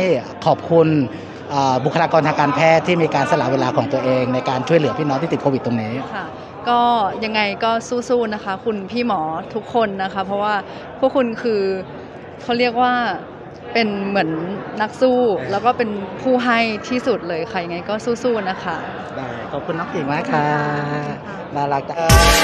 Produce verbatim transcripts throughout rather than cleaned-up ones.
ขอบคุณบุคลากรทางการแพทย์ที่มีการสละเวลาของตัวเองในการช่วยเหลือพี่น้องที่ติดโควิดตรงนี้ค่ะก็ยังไงก็สู้ๆนะคะคุณพี่หมอทุกคนนะคะเพราะว่าพวกคุณคือเขาเรียกว่าเป็นเหมือนนักสู้แล้วก็เป็นผู้ให้ที่สุดเลยค่ะยังไงก็สู้ๆนะคะได้ขอบคุณน้องกิ่งมากค่ะน่ารักจั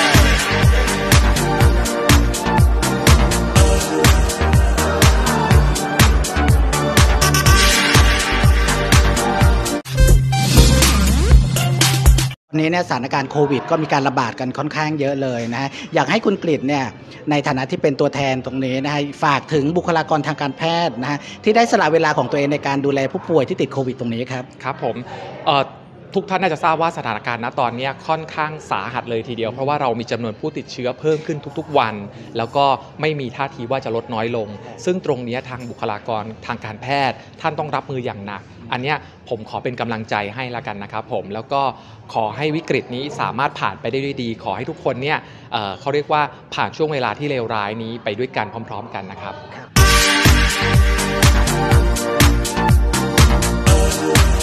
งนี้เนี่ยสถานการณ์โควิดก็มีการระบาดกันค่อนข้างเยอะเลยนะฮะอยากให้คุณกฤษเนี่ยในฐานะที่เป็นตัวแทนตรงนี้นะฮะฝากถึงบุคลากรทางการแพทย์นะฮะที่ได้สละเวลาของตัวเองในการดูแลผู้ป่วยที่ติดโควิดตรงนี้ครับครับผมทุกท่านน่าจะทราบว่าสถานการณ์ณตอนนี้ค่อนข้างสาหัสเลยทีเดียวเพราะว่าเรามีจำนวนผู้ติดเชื้อเพิ่มขึ้นทุกๆวันแล้วก็ไม่มีท่าทีว่าจะลดน้อยลงซึ่งตรงนี้ทางบุคลากรทางการแพทย์ท่านต้องรับมืออย่างหนักอันนี้ผมขอเป็นกำลังใจให้ละกันนะครับผมแล้วก็ขอให้วิกฤตนี้สามารถผ่านไปได้ด้วยดีขอให้ทุกคนเนี่ย เอ่อ เขาเรียกว่าผ่านช่วงเวลาที่เลวร้ายนี้ไปด้วยกันพร้อมๆกันนะครับ